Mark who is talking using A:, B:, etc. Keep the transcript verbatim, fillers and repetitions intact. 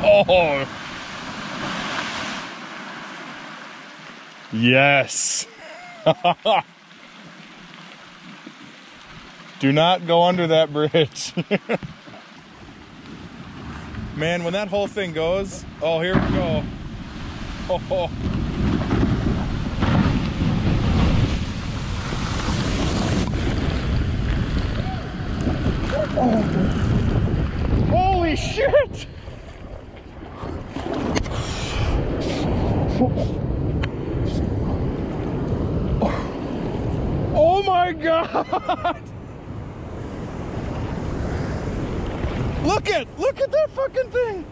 A: Oh. Yes. Do not go under that bridge. Man, when that whole thing goes, oh, here we go. Oh, oh. Oh. Holy shit! Oh my God! Look at, look at that fucking thing!